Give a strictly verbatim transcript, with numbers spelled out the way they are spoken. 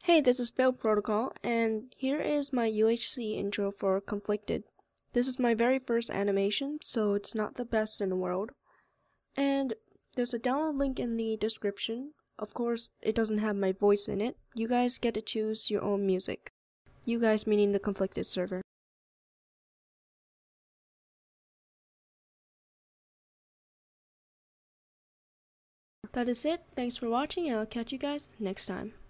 Hey, this is FailedProtocol, and here is my U H C intro for Conflicted. This is my very first animation, so it's not the best in the world. And there's a download link in the description. Of course, it doesn't have my voice in it. You guys get to choose your own music. You guys meaning the Conflicted server. That is it. Thanks for watching, and I'll catch you guys next time.